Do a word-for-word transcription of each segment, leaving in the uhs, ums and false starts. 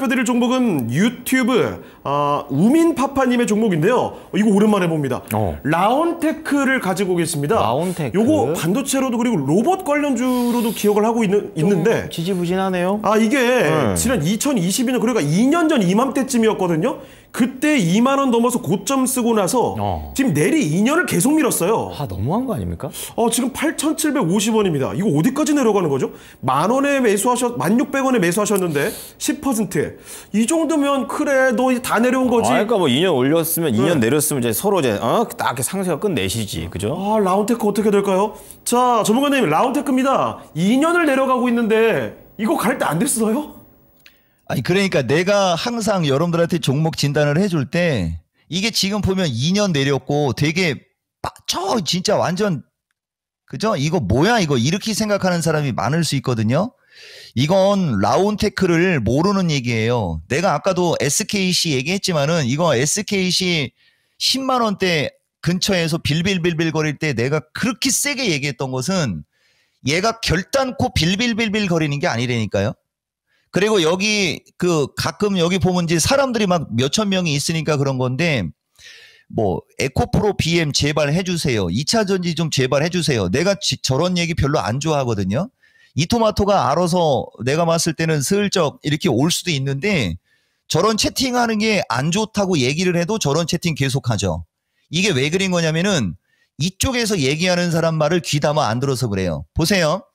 살펴드릴 종목은 유튜브 어, 우민파파님의 종목인데요. 이거 오랜만에 봅니다. 어. 라온테크를 가지고 계십니다. 라온테크. 요거 반도체로도 그리고 로봇 관련주로도 기억을 하고 있는, 있는데 지지부진하네요. 아 이게 네. 지난 이천이십이 년 그러니까 이 년 전 이맘때쯤이었거든요. 그때 이만 원 넘어서 고점 쓰고 나서 어. 지금 내리 이 년을 계속 밀었어요. 아 너무한 거 아닙니까? 어 지금 팔천칠백오십 원입니다. 이거 어디까지 내려가는 거죠? 만 원에 매수하셨, 만 육백 원에 매수하셨는데 십 퍼센트. 이 정도면 그래 너 다 내려온 거지. 아, 그러니까 뭐 이 년 올렸으면 이 년 네. 내렸으면 이제 서로 이제 어? 딱 상세가 끝내시지, 그죠? 아 라온테크 어떻게 될까요? 자 전문가님 라온테크입니다. 이 년을 내려가고 있는데 이거 갈 때 안 됐어요? 아니 그러니까 내가 항상 여러분들한테 종목 진단을 해줄 때 이게 지금 보면 이 년 내렸고 되게 저 진짜 완전 그죠? 이거 뭐야 이거 이렇게 생각하는 사람이 많을 수 있거든요. 이건 라온테크를 모르는 얘기예요. 내가 아까도 에스케이씨 얘기했지만은 이거 에스케이씨 십만 원대 근처에서 빌빌빌빌 거릴 때 내가 그렇게 세게 얘기했던 것은 얘가 결단코 빌빌빌빌 거리는 게 아니라니까요. 그리고 여기 그 가끔 여기 보면 이제 사람들이 막 몇천 명이 있으니까 그런 건데 뭐 에코프로 비엠 제발 해주세요. 이 차 전지 좀 제발 해주세요. 내가 지, 저런 얘기 별로 안 좋아하거든요. 이토마토가 알아서 내가 봤을 때는 슬쩍 이렇게 올 수도 있는데 저런 채팅하는 게 안 좋다고 얘기를 해도 저런 채팅 계속하죠. 이게 왜 그린 거냐면은 이쪽에서 얘기하는 사람 말을 귀담아 안 들어서 그래요. 보세요.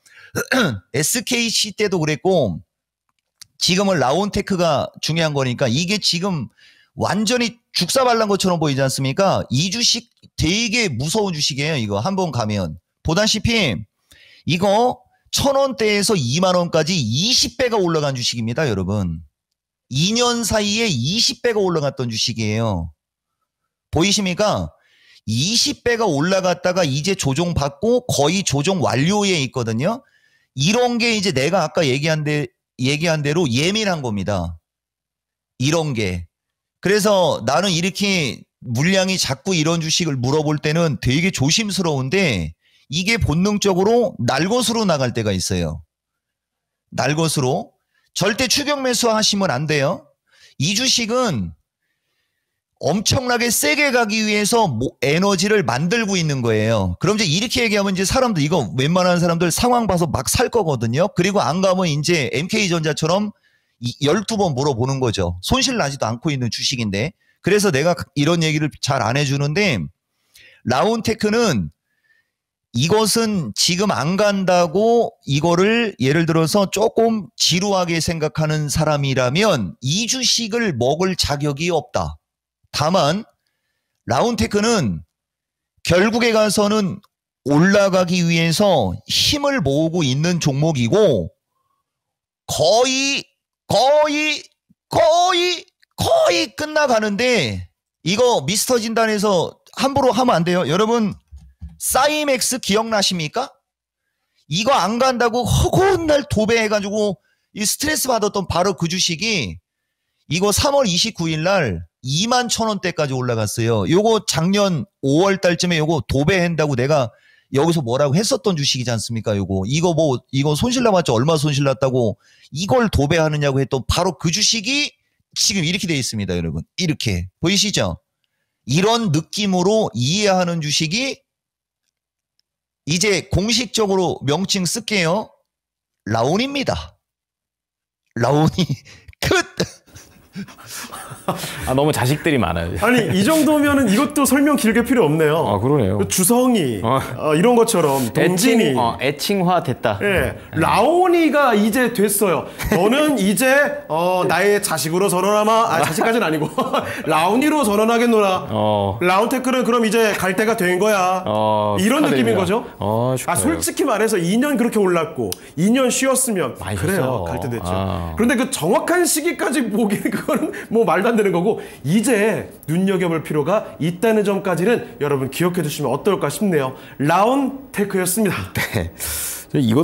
에스케이씨 때도 그랬고 지금은 라온테크가 중요한 거니까 이게 지금 완전히 죽사발난 것처럼 보이지 않습니까? 이 주식 되게 무서운 주식이에요. 이거 한번 가면. 보다시피 이거 천 원대에서 이만 원까지 이십 배가 올라간 주식입니다. 여러분. 이 년 사이에 이십 배가 올라갔던 주식이에요. 보이십니까? 이십 배가 올라갔다가 이제 조정받고 거의 조정 완료에 있거든요. 이런 게 이제 내가 아까 얘기한 데 얘기한 대로 예민한 겁니다. 이런 게. 그래서 나는 이렇게 물량이 자꾸 이런 주식을 물어볼 때는 되게 조심스러운데 이게 본능적으로 날것으로 나갈 때가 있어요. 날것으로. 절대 추격 매수 하시면 안 돼요. 이 주식은 엄청나게 세게 가기 위해서 에너지를 만들고 있는 거예요. 그럼 이제 이렇게 얘기하면 이제 사람들 이거 웬만한 사람들 상황 봐서 막 살 거거든요. 그리고 안 가면 이제 엠케이전자처럼 열두 번 물어보는 거죠. 손실 나지도 않고 있는 주식인데. 그래서 내가 이런 얘기를 잘 안 해주는데 라온테크는 이것은 지금 안 간다고 이거를 예를 들어서 조금 지루하게 생각하는 사람이라면 이 주식을 먹을 자격이 없다. 다만 라온테크는 결국에 가서는 올라가기 위해서 힘을 모으고 있는 종목이고 거의 거의 거의 거의 끝나가는데 이거 미스터 진단에서 함부로 하면 안 돼요. 여러분 사이맥스 기억나십니까? 이거 안 간다고 허구한 날 도배해가지고 이 스트레스 받았던 바로 그 주식이 이거 삼월 이십구일 날 이만 천 원대까지 올라갔어요. 요거 작년 오월 달쯤에 요거 도배한다고 내가 여기서 뭐라고 했었던 주식이지 않습니까? 요거 이거 뭐 이거 손실 나봤자 얼마 손실 났다고 이걸 도배하느냐고 했던 바로 그 주식이 지금 이렇게 돼 있습니다. 여러분 이렇게 보이시죠? 이런 느낌으로 이해하는 주식이 이제 공식적으로 명칭 쓸게요. 라온입니다. 라온이 끝. 아 너무 자식들이 많아요. 아니 이 정도면은 이것도 설명 길게 필요 없네요. 아 그러네요. 주성이 어. 어, 이런 것처럼 동진이 애칭, 어, 애칭화 됐다. 예, 라온이가 이제 됐어요. 너는 이제 어, 나의 자식으로 전원하마. 아 자식까지는 아니고 라온이로 전원하겠노라. 어. 라온테크는 그럼 이제 갈 때가 된 거야. 어, 이런 축하드립니다. 느낌인 거죠. 어, 아 솔직히 말해서 이 년 그렇게 올랐고 이 년 쉬었으면 그래요 갈 때 됐죠. 아. 그런데 그 정확한 시기까지 보기는 그거는 뭐 말도 안 되는 거고 이제 눈여겨볼 필요가 있다는 점까지는 여러분 기억해 두시면 어떨까 싶네요. 라온테크였습니다. 네. 이것